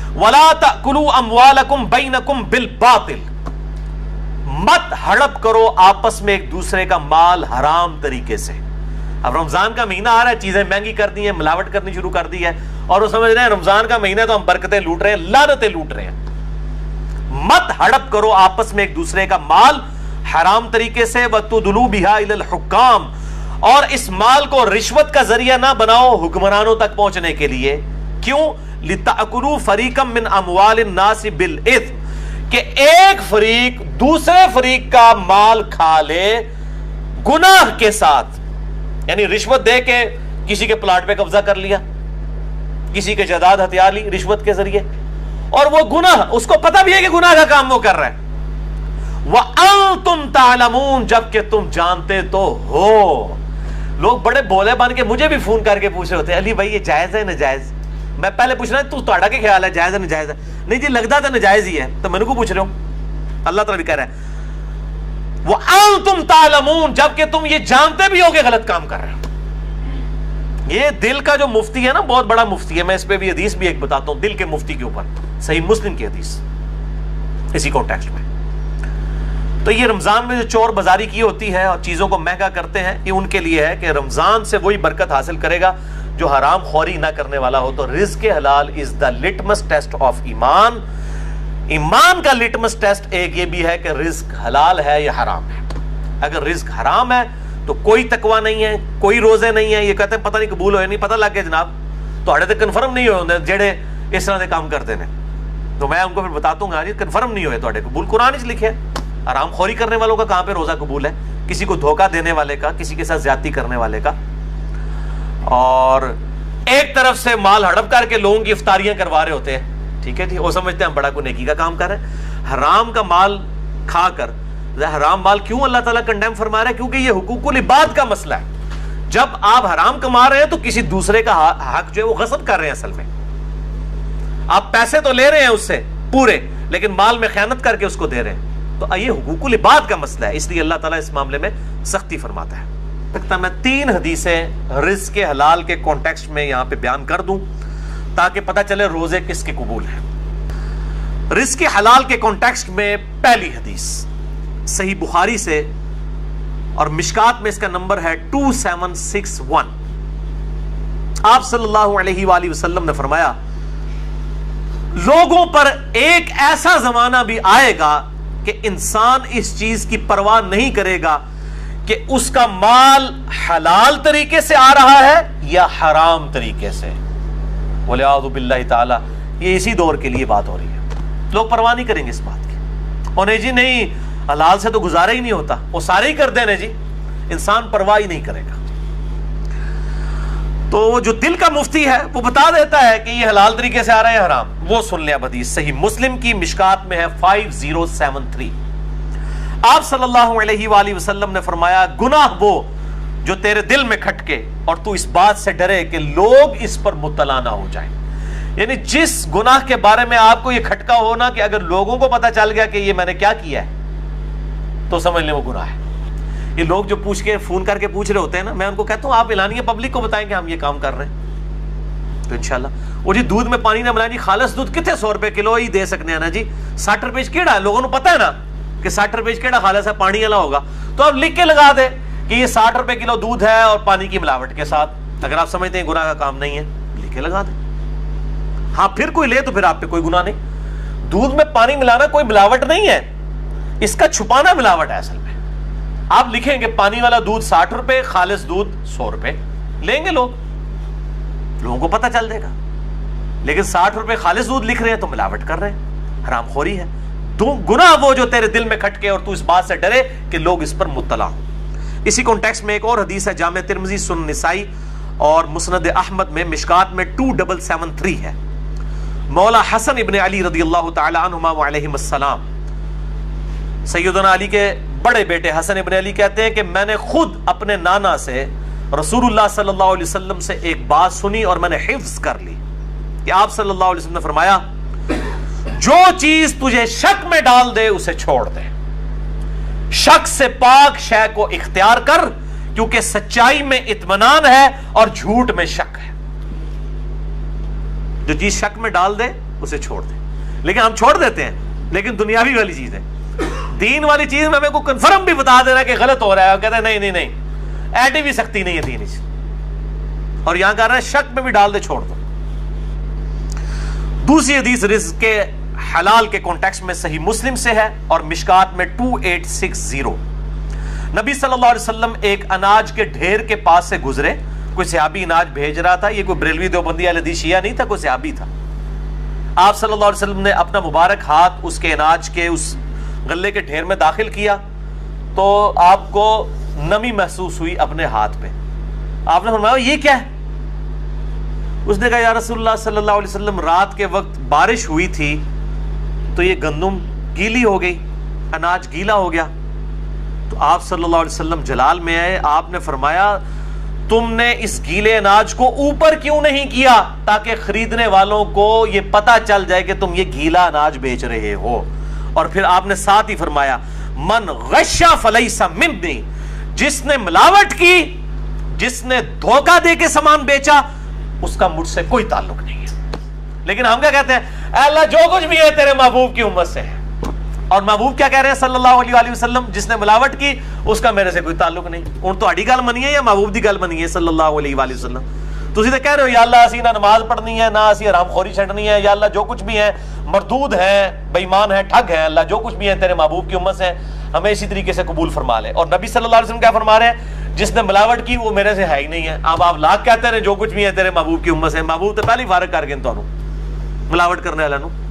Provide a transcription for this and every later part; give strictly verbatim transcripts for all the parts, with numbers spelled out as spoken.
وَلَا تَأْكُلُوا أَمْوَالَكُمْ بَيْنَكُمْ بِالْبَاطِلِ، مت ہڑپ کرو آپس میں ایک دوسرے کا مال حرام طریقے سے. اب رمضان کا مہینہ آ رہا ہے، چیزیں مہنگی کر دی ہیں، ملاوٹ کرنی شروع کر دی ہے، اور وہ سمجھ رہے ہیں رمضان کا مہینہ تو ہم برکتیں لوٹ رہے ہیں، لعنتیں لوٹ رہے ہیں. مت ہڑپ کرو آپس میں ایک دوسرے کا مال حرام طریقے سے. وَتُدْلُوا بِهَا إِلَى الْحُكَّامِ، اور اس مال کو رشوت کا ذریعہ نہ بناؤ حکمرانوں تک پہنچنے کے لیے. کیوں؟ لِتَأْكُلُوا فَرِيقًا مِّنْ أَمْوَالِ النَّاسِ بِالْإِثْمِ، کہ ایک فریق دوسرے فریق کا مال کھا لے گناہ کے ساتھ. یعنی رشوت دے کے کسی کے پلاٹ پہ قبضہ کر لیا، کسی کے جائیداد ہتھیار لی رشوت کے ذریعے، اور وہ گناہ، اس کو پتہ بھی ہے کہ گناہ کا کام وہ کر رہا ہے. وَأَنْتُمْ تَعْلَمُونَ، جبکہ تم جانتے تو ہو. لوگ بڑے بولے بن کے مجھے بھی فون کر کے پوچھ رہے ہوتے ہیں، علی بھائی یہ جائز ہے ناجائز؟ میں پہلے پوچھ رہا ہوں تو تہاڈا کیا خیال ہے، جائز ہے ناجائز ہے؟ نہیں جی لگتا تو ناجائز ہی ہے. تو میں نے کو پوچھ رہا ہوں، اللہ تعالیٰ بھی کہہ رہا ہے وَأَنْتُمْ تَعْلَمُونَ، جبکہ تم یہ جانتے بھی ہو کہ غلط کام کر رہے ہو. یہ دل کا جو مفتی ہے نا، بہت بڑا مفتی ہے، میں اس پہ بھی حدیث بھی ایک بتاتا ہوں دل کے مفتی کے اوپر، صحیح مسلم کی حدیث اسی کانٹیکسٹ میں. تو یہ رمضان میں جو چور بازاری کی ہوتی ہے اور چیزوں کو مہنگا کرتے ہیں، یہ ان کے لیے ہے کہ رمضان سے وہی برکت حاصل کرے گا جو حرام خوری نہ کرنے والا ہو. تو رزق حلال is the litmus test of ایمان. ایمان کا لٹمس ٹیسٹ ایک یہ بھی ہے کہ رزق حلال ہے یا حرام ہے. اگر رزق حرام ہے تو کوئی تقوی نہیں ہے، کوئی روزے نہیں ہیں. یہ کہتے ہیں پتہ نہیں قبول ہوئے، نہیں پتہ لگ گیا جناب، تو اڑے تو کنفرم نہیں ہوئے ہوندے جڑے اس طرح دے کام کرتے ہیں. تو میں ان کو پھر بتاتا ہوں گا جی کنفرم نہیں ہوئے تو قبول. قرآن اس لکھے حرام خوری کرنے والوں کا کہاں پہ روزہ قبول ہے، کسی کو دھوکہ دینے والے کا، کسی کے ساتھ زیادتی کرنے والے کا. اور ایک طرف سے مال ہڑپ کر کے لوگوں کی افطاریاں کروا رہے ہوتے ہیں، ٹھیک ہے جی، وہ سمجھتے ہیں ہم بڑا کوئی نیکی کا کام کر رہے ہیں. حرام کا مال کھا کر، حرام مال کیوں اللہ تعالیٰ کنڈیم فرما رہا ہے؟ کیونکہ یہ حقوق العباد کا مسئلہ ہے. جب آپ حرام کما رہے ہیں تو کسی دوسرے کا حق جو ہے وہ غصب کر رہے ہیں. اصل میں آپ پیسے تو لے رہے ہیں اس سے پورے، لیکن مال میں خیانت کر کے اس کو دے رہے ہیں. تو یہ حقوق العباد کا مسئلہ ہے، اس لیے اللہ تعالیٰ اس معاملے میں سختی فرماتا ہے. میں تین حدیثیں رزق کے حلال کے کانٹیکسٹ میں یہاں پہ بیان کر دوں تاکہ پتہ چلے روزے کس کے قبول ہیں. رزق کے حلال کے کانٹیکسٹ میں پہلی حدیث صحیح بخاری سے، اور مشکات میں اس کا نمبر ہے ٹو سیون سکس ون. آپ صلی اللہ علیہ وآلہ وسلم نے فرمایا لوگوں پر ایک ایسا زمانہ بھی آئے گا کہ انسان اس چیز کی پرواہ نہیں کرے گا کہ اس کا مال حلال طریقے سے آ رہا ہے یا حرام طریقے سے. وَلِعَاذُ بِاللَّهِ تعالی، یہ اسی دور کے لیے بات ہو رہی ہے. لوگ پرواہ نہیں کریں گے اس بات کی، اور نہیں جی نہیں حلال سے تو گزارا ہی نہیں ہوتا، وہ سارے ہی کر دینے جی، انسان پرواہ ہی نہیں کرے گا. تو جو دل کا مفتی ہے وہ بتا دیتا ہے کہ یہ حلال طریقے سے آ رہا ہے حرام. وہ سن لیا حدیث صحیح مسلم کی مشکات میں ہے فائیو زیرو سیون تھری. آپ صلی اللہ علیہ وآلہ وسلم نے فرمایا گناہ وہ جو تیرے دل میں کھٹکے اور تو اس بات سے ڈرے کہ لوگ اس پر مطلع نہ ہو جائیں. یعنی جس گناہ کے بارے میں آپ کو یہ کھٹکا ہونا کہ اگر لوگوں کو پتا چل گیا کہ یہ میں نے کیا کیا ہے تو سمجھ لیں وہ گناہ ہے. یہ لوگ جو پوچھ کے فون کر کے پوچھ رہے ہوتے ہیں نا، میں ان کو کہتا ہوں آپ اعلانیہ پبلک کو بتائیں کہ ہم یہ کام کر رہے ہیں تو انشاءاللہ. وہ جی دودھ میں پانی نہ ملائیں جی، خالص دودھ کتنے سو روپے کلو ہی دے سکنے ہیں نا جی، ساٹھ روپے کیڑا ہے، لوگوں کو پتا ہے نا کہ ساٹھ روپے کیڑا خالص ہے، پانی والا ہوگا. تو آپ لکھ کے لگا دیں کہ یہ ساٹھ روپے کلو دودھ ہے اور پانی کی ملاوٹ کے ساتھ. اگر آپ سمجھتے ہیں گناہ کا کام نہیں ہے لکھ کے لگا دیں. ہاں پھر کوئی لے تو پھر آپ پہ کوئی گناہ نہیں. دودھ میں پانی ملانا کوئی ملاوٹ نہیں ہے، اس کا چھپانا ملاوٹ ہے. اصل میں آپ لکھیں گے پانی والا دودھ ساٹھ روپے، خالص دودھ سو روپے، لیں گے لوگ، لوگوں کو پتہ چل جائے گا. لیکن ساٹھ روپے خالص دودھ لکھ رہے ہیں تو ملاوٹ کر رہے ہیں، حرام خوری ہے. گناہ وہ جو تیرے دل میں کھٹکے اور تو اس بات سے ڈرے کہ لوگ اس پر مطلع ہوں. اسی کانٹیکسٹ میں ایک اور حدیث ہے جامع ترمذی، سنن نسائی اور مسند احمد میں مشکات میں ٹو ڈبل سیون تھری ہے. مولا حسن ابن علی رضی اللہ تعالی عنہما وعلیہم السلام، سیدنا علی کے بڑے بیٹے حسن ابن علی کہتے ہیں کہ میں نے خود اپنے نانا سے رسول اللہ صلی اللہ علیہ وسلم سے ایک بات سنی اور میں نے حفظ کر لی کہ آپ صلی اللہ علیہ وسلم نے فرمایا جو چیز تجھے شک میں ڈال دے اسے چھوڑ دے، شک سے پاک شے کو اختیار کر، کیونکہ سچائی میں اطمینان ہے اور جھوٹ میں شک ہے. جو چیز شک میں ڈال دے اسے چھوڑ دیں. لیکن ہم چھوڑ دیتے ہیں, لیکن دنیاوی والی چیز ہے. دین والی چیز میں ہمیں کو کنفرم بھی بتا دے رہا ہے کہ غلط ہو رہا ہے, اور کہتے ہیں نہیں نہیں نہیں ایڈی بھی سختی نہیں ہے دین اس, اور یہاں کہہ رہا ہے شک میں بھی ڈال دے چھوڑ دو. دوسری حدیث رزق کے حلال کے کانٹیکسٹ میں صحیح مسلم سے ہے اور مشکات میں دو ہزار آٹھ سو ساٹھ. نبی صلی اللہ علیہ وسلم ایک اناج کے ڈھیر کے پاس سے گزرے. کوئی صحابی اناج بھیج رہا تھا, یہ کوئی بریلوی دیوبندی اہل حدیث شیعہ نہیں تھا, کوئی صحابی تھا. آپ صلی اللہ علیہ وسلم نے اپنا مبارک ہاتھ اس کے اناج کے اس غلے کے ڈھیر میں داخل کیا تو آپ کو نمی محسوس ہوئی اپنے ہاتھ پہ. آپ نے فرمایا یہ کیا ہے؟ اس نے کہا یا رسول اللہ صلی اللہ علیہ وسلم رات کے وقت بارش ہوئی تھی تو یہ گندم گیلی ہو گئی, اناج گیلا ہو گیا. تو آپ صلی اللہ علیہ وسلم جلال میں آئے, آپ نے فرمایا تم نے اس گیلے اناج کو اوپر کیوں نہیں کیا تاکہ خریدنے والوں کو یہ پتا چل جائے کہ تم یہ گیلا اناج بیچ رہے ہو. اور پھر آپ نے ساتھ ہی فرمایا من غشا فلیس منی, جس نے ملاوٹ کی, جس نے دھوکہ دے کے سامان بیچا, اس کا مجھ سے کوئی تعلق نہیں ہے. لیکن ہم کیا کہتے ہیں, اے اللہ جو کچھ بھی ہے تیرے محبوب کی امت سے ہے. اور محبوب کیا کہہ رہے ہیں صلی اللہ علیہ وآلہ وسلم, جس نے ملاوٹ کی اس کا میرے سے کوئی تعلق نہیں. ان تو اڑی گل منی ہے یا محبوب دی گل منی ہے صلی اللہ علیہ وآلہ وسلم؟ تسی تو کہہ رہے ہو یا اللہ اسی نہ نماز پڑھنی ہے, نہ اسی حرام خوری چھڑنی ہے, یا اللہ جو کچھ بھی ہے مردود ہیں, بے ایمان ہیں, ٹھگ ہیں, اللہ جو کچھ بھی ہے تیرے محبوب کی امت سے ہمیں اسی طریقے سے قبول فرما لے. اور نبی صلی اللہ علیہ وسلم کیا فرما رہے ہیں, جس نے ملاوٹ کی وہ میرے سے ہے ہی نہیں ہے. اب آپ لاکھ کہتے ہیں جو کچھ بھی ہے تیرے محبوب کی امت سے, محبوب تو پہلے ہی فارغ کر گئے تانوں ملاوٹ کرنے والے نو.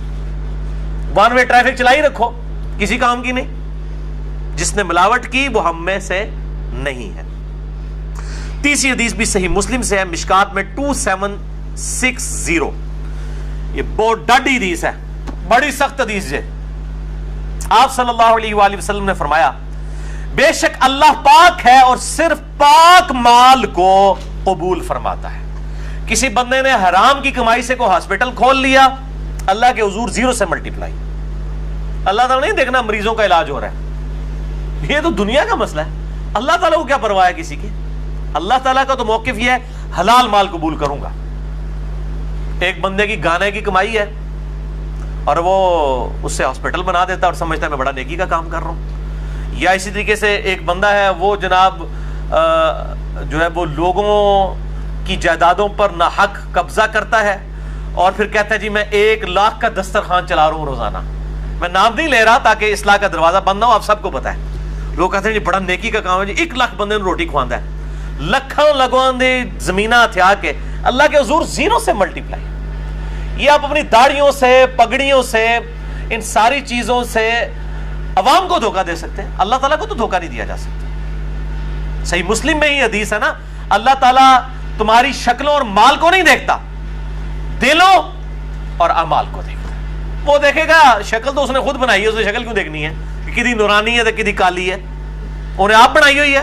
ون وے ٹریفک چلائی رکھو, کسی کام کی نہیں. جس نے ملاوٹ کی وہ ہم میں سے نہیں ہے. تیسری حدیث بھی صحیح مسلم سے ہے, مشکات میں دو ہزار سات سو ساٹھ. یہ بہت ڈاڈی حدیث ہے, بڑی سخت حدیث ہے. آپ صلی اللہ علیہ وآلہ وسلم نے فرمایا بے شک اللہ پاک ہے اور صرف پاک مال کو قبول فرماتا ہے. کسی بندے نے حرام کی کمائی سے کوئی ہاسپٹل کھول لیا, اللہ کے حضور زیرو سے ملٹیپلائی. اللہ تعالیٰ نہیں دیکھنا مریضوں کا علاج ہو رہا ہے, یہ تو دنیا کا مسئلہ ہے. اللہ تعالیٰ کو کیا پرواہ ہے کسی کی؟ اللہ تعالیٰ کا تو موقف یہ ہے حلال مال قبول کروں گا. ایک بندے کی گانے کی کمائی ہے اور وہ اس سے ہاسپٹل بنا دیتا اور سمجھتا ہے میں بڑا نیکی کا کام کر رہا ہوں. یا اسی طریقے سے ایک بندہ ہے وہ جناب جو ہے وہ لوگوں کی جائیدادوں پر ناحق قبضہ کرتا ہے اور پھر کہتا ہے جی میں ایک لاکھ کا دسترخوان چلا رہا ہوں روزانہ. میں نام نہیں لے رہا تاکہ اصلاح کا دروازہ بند نہ ہو, آپ سب کو پتا ہے. لوگ کہتے ہیں جی بڑا نیکی کا کام ہے, جی ایک لاکھ بندے نے روٹی کھواندا ہے, لکھوں لگوان دے زمینہ ہتھیا کے اللہ کے حضور زیرو سے ملٹیپلائی. یہ آپ اپنی داڑھیوں سے, پگڑیوں سے, ان ساری چیزوں سے عوام کو دھوکہ دے سکتے ہیں, اللہ تعالیٰ کو تو دھوکہ نہیں دیا جا سکتا. صحیح مسلم میں ہی حدیث ہے نا, اللہ تعالیٰ تمہاری شکلوں اور مال کو نہیں دیکھتا, دلوں اور اعمال کو دیکھتا. وہ دیکھے گا شکل تو اس نے خود بنائی ہے, اس نے شکل کیوں دیکھنی ہے کہ کدی نورانی ہے تو کدی کالی ہے, انہیں آپ بنائی ہوئی ہے.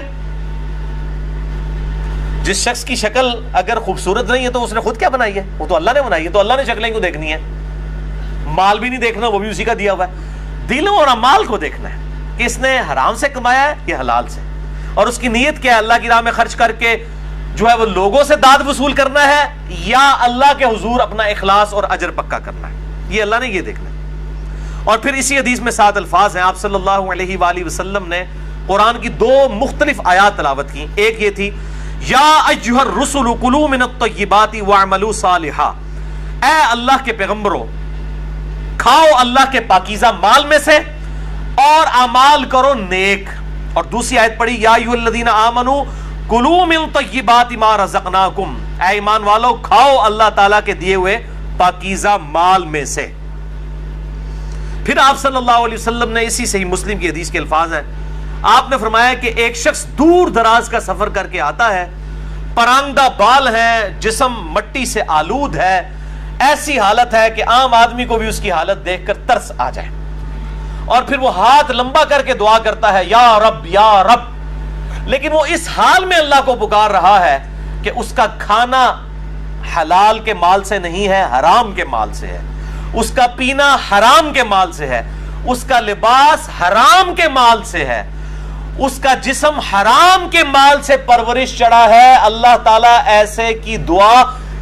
جس شخص کی شکل اگر خوبصورت نہیں ہے تو اس نے خود کیا بنائی ہے, وہ تو اللہ نے بنائی ہے, تو اللہ نے شکلیں کیوں دیکھنی ہے؟ مال بھی نہیں دیکھنا, وہ بھی اسی کا دیا ہوا ہے. دلوں اور اعمال کو دیکھنا ہے کہ اس نے حرام سے کمایا ہے یا حلال سے, اور اس کی نیت کیا ہے, اللہ کی راہ میں خرچ کر کے جو ہے وہ لوگوں سے داد وصول کرنا ہے یا اللہ کے حضور اپنا اخلاص اور اجر پکا کرنا ہے. یہ اللہ نے یہ دیکھنا ہے. اور پھر اسی حدیث میں سات الفاظ ہیں, آپ صلی اللہ علیہ وآلہ وسلم نے قرآن کی دو مختلف آیات تلاوت کی. ایک یہ تھی یا ایھا الرسل کلوا من الطیبات واعملوا صالحا, اے اللہ کے پیغمبروں کھاؤ اللہ کے پاکیزہ مال میں سے اور اعمال کرو نیک. اور دوسری آیت پڑھی یا ایھا الذین آمنوا کلوا من طیبات ما رزقناکم, اے ایمان والو کھاؤ اللہ تعالیٰ کے دیے ہوئے پاکیزہ مال میں سے. پھر آپ صلی اللہ علیہ وسلم نے اسی صحیح مسلم کی حدیث کے الفاظ ہیں, آپ نے فرمایا کہ ایک شخص دور دراز کا سفر کر کے آتا ہے, پرانگدہ بال ہے, جسم مٹی سے آلود ہے, ایسی حالت ہے کہ عام آدمی کو بھی اس کی حالت دیکھ کر ترس آ جائے, اور پھر وہ ہاتھ لمبا کر کے دعا کرتا ہے یا رب یا رب, لیکن وہ اس حال میں اللہ کو پکار رہا ہے کہ اس کا کھانا حلال کے مال سے نہیں ہے, حرام کے مال سے ہے, اس کا پینا حرام کے مال سے ہے, اس کا لباس حرام کے مال سے ہے, اس کا جسم حرام کے مال سے پرورش چڑھا ہے. اللہ تعالیٰ ایسے کی دعا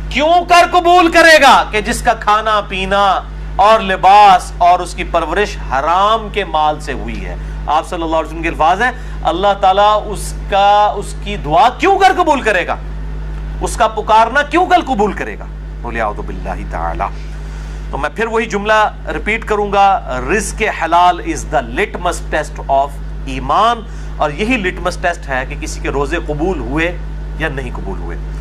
کیوں کر قبول کرے گا کہ جس کا کھانا پینا اور لباس اور اس کی پرورش حرام کے مال سے ہوئی ہے. آپ صلی اللہ علیہ وسلم کے الفاظ ہیں اللہ تعالیٰ اس کا اس کی دعا کیوں کر قبول کرے گا, اس کا پکارنا کیوں کر قبول کرے گا. بولے اعوذ باللہ تعالی. تو میں پھر وہی جملہ ریپیٹ کروں گا, رزق حلال is the litmus test of ایمان, اور یہی لٹمس ٹیسٹ ہے کہ کسی کے روزے قبول ہوئے یا نہیں قبول ہوئے.